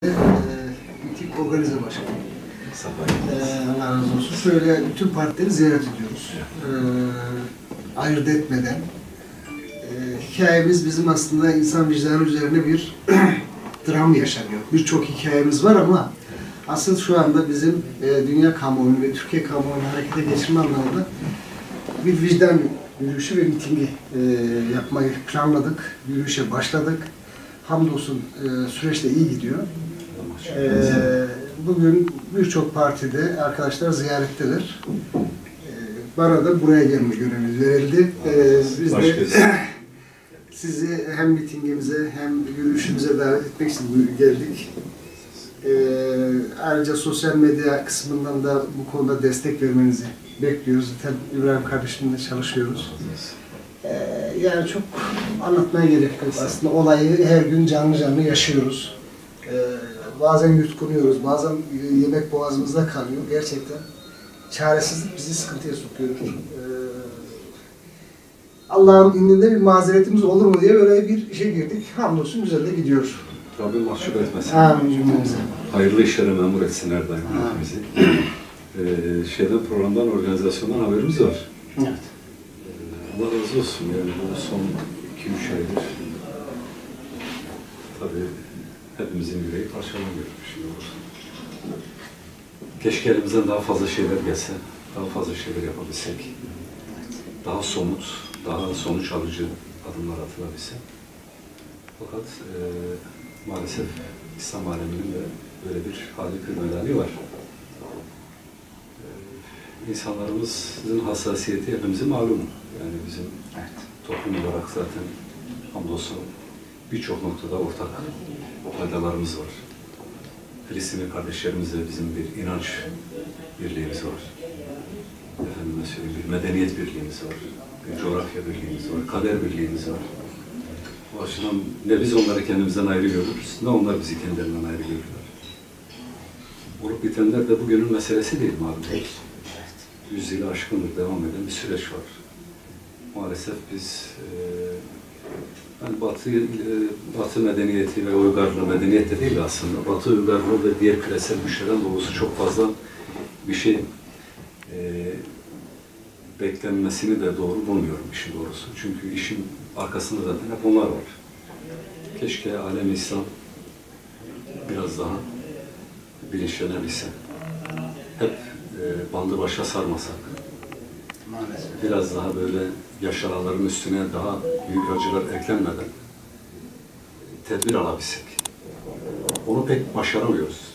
MİTİK Organize Başkanı. Allah razı olsun. Şöyle bütün partileri ziyaret ediyoruz. Ayırt etmeden. Hikayemiz bizim aslında insan vicdanı üzerine bir dram yaşanıyor. Birçok hikayemiz var ama asıl şu anda bizim dünya kamuoyunu ve Türkiye kamuoyunu harekete geçirme anlamında bir vicdan yürüyüşü ve mitingi yapmayı planladık. Yürüyüşe başladık. Hamdolsun süreç de iyi gidiyor. Bugün birçok partide arkadaşlar ziyaretteler. Bana da buraya gelme görevi verildi. Biz de sizi hem mitingimize hem yürüyüşümüze davet etmek için geldik. Ayrıca sosyal medya kısmından da bu konuda destek vermenizi bekliyoruz. Zaten İbrahim kardeşimle çalışıyoruz. Yani çok anlatmaya gerek yok. Aslında olayı her gün canlı canlı yaşıyoruz. Bazen yutkunuyoruz, bazen yemek boğazımızda kalıyor. Gerçekten çaresizlik bizi sıkıntıya sokuyor. Allah'ın indinde bir mazeretimiz olur mu diye böyle bir işe girdik. Hamdolsun güzel de gidiyor. Rabbim mahcup etmesin. Amin cümlemize. Hayırlı işlere memur etsin her daim bizi. Programdan, organizasyondan haberimiz var. Evet. Allah razı olsun. Yani bu son 2-3 aydır tabii hepimizin yüreği parçalanıyor. Keşke elimizden daha fazla şeyler gelse, daha fazla şeyler yapabilsek. Daha somut, daha sonuç alıcı adımlar atılabilse. Fakat maalesef İslam aleminin de böyle bir hali kırmelani var. İnsanlarımızın hassasiyeti hepimizin malum. Yani bizim toplum olarak zaten hamdolsun birçok noktada ortak faydalarımız var. Filistinli kardeşlerimizle bizim bir inanç birliğimiz var. Efendime söyleyeyim, bir medeniyet birliğimiz var. Bir coğrafya birliğimiz var. Kader birliğimiz var. Bu açıdan ne biz onları kendimizden ayrı görürüz, ne onlar bizi kendilerinden ayrı görürler. Olup bitenler de bugünün meselesi değil malum. Değil. 100 yılı aşkındır devam eden bir süreç var. Maalesef biz yani Batı medeniyeti ve uygarlığı, medeniyet de değil aslında, Batı uygarlığı ve diğer küresel güçlerden doğrusu çok fazla bir şey beklenmesini de doğru bulmuyorum işin doğrusu. Çünkü işin arkasında zaten hep onlar var. Keşke alem-i İslam biraz daha bilinçlenebilse. Hep bandı başa sarmasak. Maalesef. Biraz daha böyle yaşananların üstüne daha büyük acılar eklenmeden tedbir alabilsek. Onu pek başaramıyoruz.